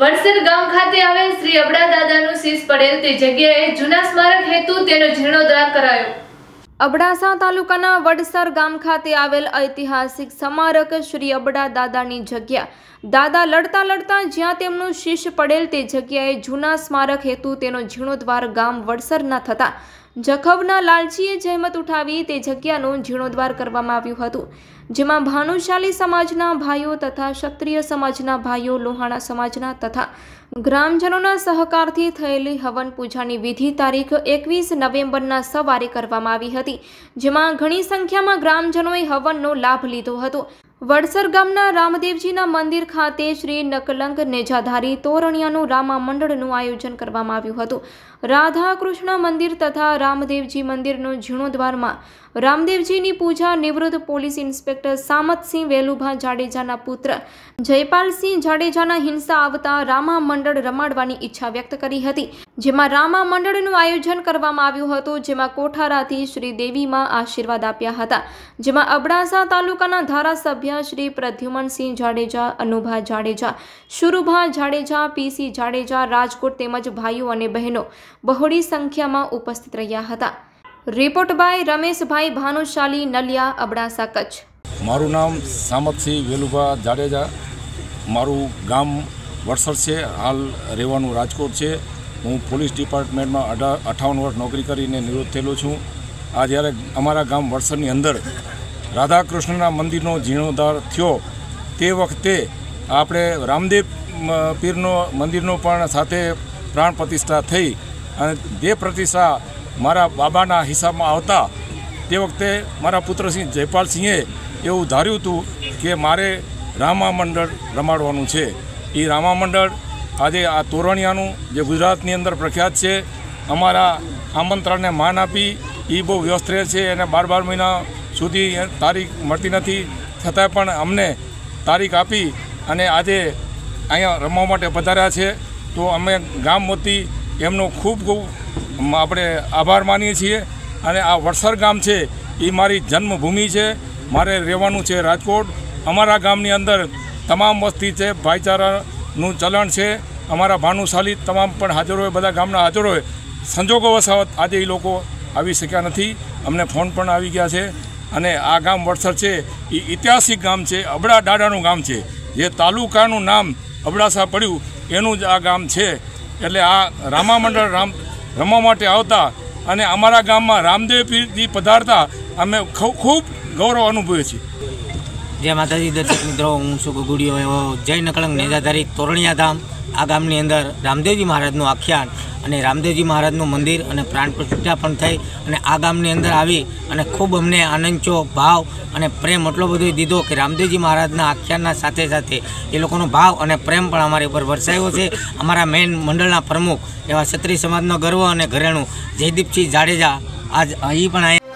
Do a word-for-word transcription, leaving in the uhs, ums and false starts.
વડસર ગામ ખાતે આવેલ શ્રી અબડા દાદાનું શીશ પડેલ તે જગ્યાએ જૂના સ્મારક હેતુ તેનો જીર્ણોદ્ધાર કરાયો। અબડાસા તાલુકાના વડસર ગામ ખાતે આવેલ ઐતિહાસિક સ્મારક શ્રી અબડા દાદાની જગ્યા દાદા લડતા લડતા જ્યાં તેમનું શીશ પડેલ તે જગ્યાએ જૂના સ્મારક હેતુ તેનો જીર્ણોદ્ધાર ગામ વડસરના થતા જખવના લાલચીએ જહેમત ઉઠાવી તે જગ્યાનો જીર્ણોદ્ધાર કરવામાં આવ્યું હતું, જેમાં ભાનુશાલી સમાજના ભાઈઓ તથા ક્ષત્રિય સમાજના ભાઈઓ, લોહાણા સમાજના તથા ગ્રામજનોના સહકારથી થયેલી હવન પૂજાની વિધિ તારીખ એકવીસ નવેમ્બરના સવારે કરવામાં આવી હતી, જેમાં ઘણી સંખ્યામાં ગ્રામજનોએ હવનનો લાભ લીધો હતો। વડસર ગામના રામદેવજીના મંદિર ખાતે શ્રી નકલંક નેજાધારી તોરણિયાનું રામા મંડળનું આયોજન કરવામાં આવ્યું હતું। રાધા કૃષ્ણ મંદિર તથા રામદેવજી મંદિરનો જીર્ણોદ્ધારમાં રામદેવજીની પૂજા નિવૃત્ત પોલીસ ઇન્સ્પેક્ટર સામતસિંહ વેલુભા જાડેજાના પુત્ર જયપાલસિંહ જાડેજાના હિંસા આવતા રામા મંડળ રમાડવાની ઈચ્છા વ્યક્ત કરી હતી, જેમાં રામા મંડળનું આયોજન કરવામાં આવ્યું હતું, જેમાં કોઠારાથી શ્રી દેવીમાં આશીર્વાદ આપ્યા હતા, જેમાં અબડાસા તાલુકાના ધારાસભ્ય શ્રી પ્રદ્યુમનસિંહ જાડેજા, અનુભા જાડેજા, શુરુભા જાડેજા, પીસી જાડેજા, રાજકોટ તેમજ ભાઈઓ અને બહેનો બહોળી સંખ્યામાં ઉપસ્થિત રહ્યા હતા। Report by Rameshbhai Bhanushali, Naliya, Abdasa, Kutch. મારું નામ સામતસિંહ વેલુભા જાડેજા, મારું ગામ વડસર છે, હાલ રહેવાનું રાજકોટ છે। હું પોલીસ ડિપાર્ટમેન્ટમાં અઢા અઠાવન વર્ષ નોકરી કરીને નિવૃત્ત થયેલો છું। આ જ્યારે અમારા ગામ વડસરની અંદર રાધાકૃષ્ણના મંદિરનો જીર્ણોદ્ધાર થયો તે વખતે આપણે રામદેવ પીરનો મંદિરનો પણ સાથે પ્રાણ પ્રતિષ્ઠા થઈ અને તે પ્રતિષ્ઠા મારા બાબાના હિસાબમાં આવતા તે વખતે મારા પુત્રસિંહ જયપાલસિંહે એવું ધાર્યું હતું કે મારે રામા મંડળ રમાડવાનું છે। એ રામા મંડળ આજે આ તોરણિયાનું જે ગુજરાતની અંદર પ્રખ્યાત છે, અમારા આમંત્રણને માન આપી એ બહુ વ્યસ્ત રહે છે અને બાર બાર મહિના સુધી તારીખ મળતી નથી, છતાં પણ અમને તારીખ આપી અને આજે અહીંયા રમવા માટે પધાર્યા છે, તો અમે ગામ વતી એમનો ખૂબ ખૂબ આપણે આભાર માનીએ છીએ। અને આ વડસર ગામ છે એ મારી જન્મભૂમિ છે, મારે રહેવાનું છે રાજકોટ। અમારા ગામની અંદર તમામ વસ્તી છે, ભાઈચારાનું ચલણ છે, અમારા ભાનુશાલી તમામ પણ હાજર હોય, બધા ગામના હાજર હોય। સંજોગો વસાવત આજે એ લોકો આવી શક્યા નથી, અમને ફોન પણ આવી ગયા છે। અને આ ગામ વડસર છે એ ઐતિહાસિક ગામ છે, અબડા દાદાનું ગામ છે, જે તાલુકાનું નામ અબડાસા પડ્યું એનું જ આ ગામ છે। એટલે આ રામા મંડળ રામ રમવા માટે આવતા અને અમારા ગામમાં રામદેવ પીરજી પધારતા અમે ખૂબ ગૌરવ અનુભવીએ છીએ। જય માતાજી દર્શક મિત્રો, હું છું ગુગુડીઓ એવો જય નકલંક નેજાધારી તોરણિયા ધામ। આ ગામની અંદર રામદેવજી મહારાજનું આખ્યાન અને રામદેવજી મહારાજનું મંદિર અને પ્રાણ પ્રતિષ્ઠા પણ થઈ અને આ ગામની અંદર આવી અને ખૂબ અમને આનંદચો ભાવ અને પ્રેમ એટલો બધો દીધો કે રામદેવજી મહારાજના આખ્યાનના સાથે સાથે એ લોકોનો ભાવ અને પ્રેમ પણ અમારી ઉપર વરસાયો છે। અમારા મેન મંડળના પ્રમુખ એવા ક્ષત્રિય સમાજનો ગર્વ અને ઘરેણું જયદીપસિંહ જાડેજા આજ એ પણ